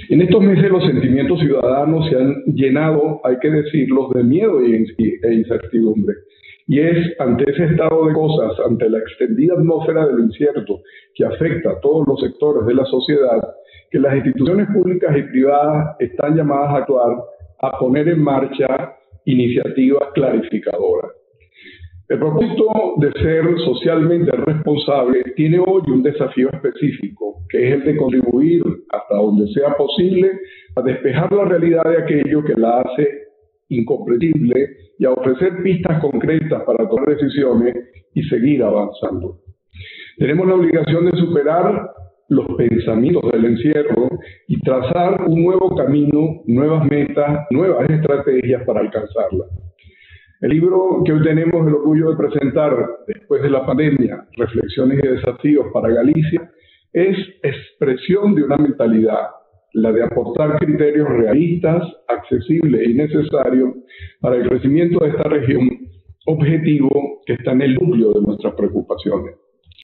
En estos meses los sentimientos ciudadanos se han llenado, hay que decirlo, de miedo e incertidumbre. Y es ante ese estado de cosas, ante la extendida atmósfera del incierto que afecta a todos los sectores de la sociedad, que las instituciones públicas y privadas están llamadas a actuar, a poner en marcha iniciativas clarificadoras. El propósito de ser socialmente responsable tiene hoy un desafío específico, que es el de contribuir hasta donde sea posible a despejar la realidad de aquello que la hace incomprensible y a ofrecer pistas concretas para tomar decisiones y seguir avanzando. Tenemos la obligación de superar los pensamientos del encierro y trazar un nuevo camino, nuevas metas, nuevas estrategias para alcanzarlas. El libro que hoy tenemos el orgullo de presentar después de la pandemia, Reflexiones y Desafíos para Galicia, es expresión de una mentalidad, la de aportar criterios realistas, accesibles y necesarios para el crecimiento de esta región, objetivo que está en el núcleo de nuestras preocupaciones.